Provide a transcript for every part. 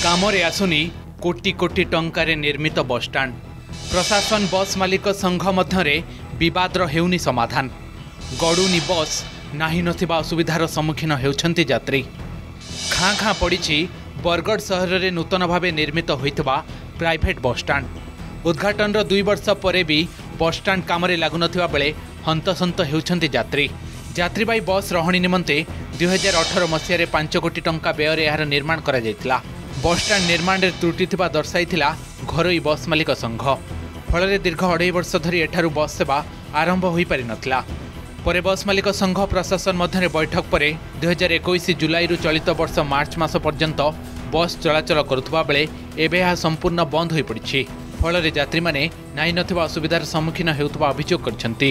कामरे आसुनी कोटी कोटी टंकार निर्मित बसस्टाण्ड प्रशासन बस मालिक संघ मध्य विवादर हेउनी समाधान गड़ुनी बस नाही नथिबा असुविधार सम्मुखीन हेउछन्ति यात्री खाँ खाँ पड़ी बरगढ़ सहर में नूतन भाव निर्मित होइतबा प्राइवेट बसस्टाण्ड उद्घाटन 2 वर्ष पर भी बसस्टाण्ड कामरे लागुनथिबा बेले हंतसंत हेउछन्ति यात्री यात्रीबाही बस रहणी निमंते 2018 मसीह 5 कोटी टंका व्यय यार निर्माण करा जायतिला। बसस्टाण्ड निर्माण में त्रुटि थिबा दर्शाइथिला घरोई बस मालिक संघ फल दीर्घ 2.5 वर्ष धरी एठारू बस सेवा आरंभ हो पारि नथिला। परे बस मालिक संघ प्रशासन मध्य बैठक पर 2021 जुलाई चलित वर्ष मार्च मास पर्यंत बस चलाचल करुवा बेले एबे यह संपूर्ण बंद हो पड़ी फल यात्री मैंने नाई नथिबा असुविधार सम्मुखीन हेउतबा अभियोग करछन्ति।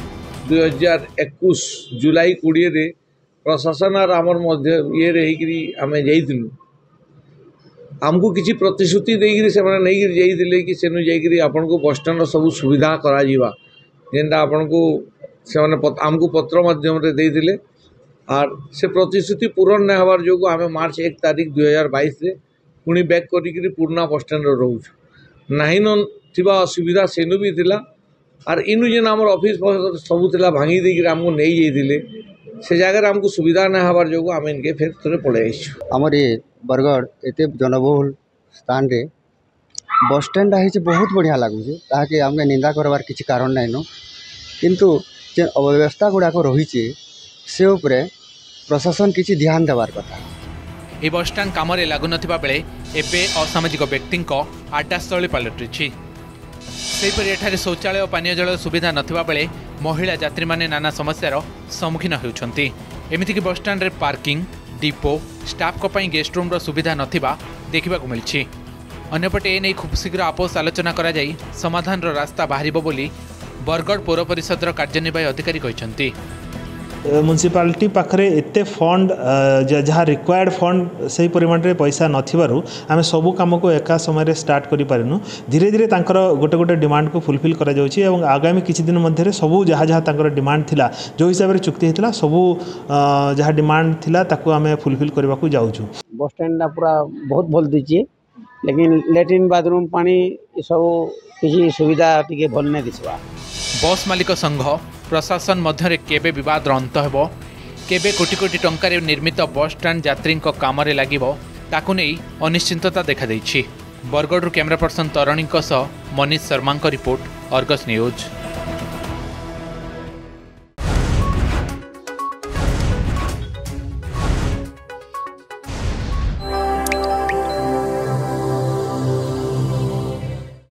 2021 जुलाई 20 रे प्रशासन और आमर मध्य ये रही आमे जाइथिलु आमको किसी प्रतिश्रुति देकर से नहीं जाइए कि सेनु जाइए आपन को बस स्टैंड सब सुविधा करा जीवा जेनटा आपन को से आमको पत्र माध्यम रे देइथिले और से प्रतिश्रुति पूरण न हबार जो आम मार्च 1 तारीख 2022 रे पुणी बैक करी पुराना बस स्टैंड रोच नहीं न थिबा असुविधा सेनु भी थिला और इनु जेन आमर ऑफिस सब थिला भांगी देकर आमको नहीं जाइए से जगह आमको सुविधा न हबार जो आम इनके फिर थोड़े पड़े आमर ये बरगढ़ एत जनबहुल स्थान रे बस स्टैंड है बहुत बढ़िया लगुचे ताकि आमके निंदा करवार किसी कारण नाइन किंतु जे अव्यवस्था गुड़ाक रही से उपरे प्रशासन किसी ध्यान देवार कथा। ए बस स्टैंड काम लगुन बेले एबे असामाजिक व्यक्ति आड्डास्थली पलटि एठारे शौचालय और पानीय जल सुविधा नथिबा बेले महिला यात्री माने नाना समस्यार सम्मुखीन होउछन्ति। एमितिकी बस स्टैंड रे पार्किंग डिपो स्टाफ को गेस्ट रूम सुविधा नथिबा देखा मिली। अन्यपटे एने खूब शीघ्र आपोस आलोचना करा जाई समाधान रास्ता बाहरिबो बोली बरगढ़ पौर परिषदर कार्यनिर्वाही अधिकारी कहते। म्युनिसिपालिटी पाखरे एते फंड जहाँ रिक्वायर्ड फंड से परिमाण रे पैसा नथिबारु आमे सबु काम को एका समय स्टार्ट करि पारिनु। धीरे धीरे तांकर गोटे गोटे डिमांड को फुलफिल करा जाउछि एवं आगामी किछि दिन मध्य सबु जहाँ जहाँ तांकर डिमांड थिला जो हिसाब रे चुक्ति हेतला सबु जहाँ डिमांड थिला ताकू आमे फुलफिल करबा को जाउछु। बस स्टैंड पूरा बहुत भल दिछि लेकिन लैट्रिन बाथरूम पानी सब किसी सुविधा टिके भल नै दिसबा। बस मालिक संघ प्रशासन मध्य केबे विवाद अंत हेबो केबे कोटी कोटी टंकार निर्मित बस स्टैंड यात्री कामरे लागिबो ताकु नै अनिश्चितता देखा दैछि। बरगढ़ कैमरा पर्सन तरणीक सह Manish Sharma report Argus news.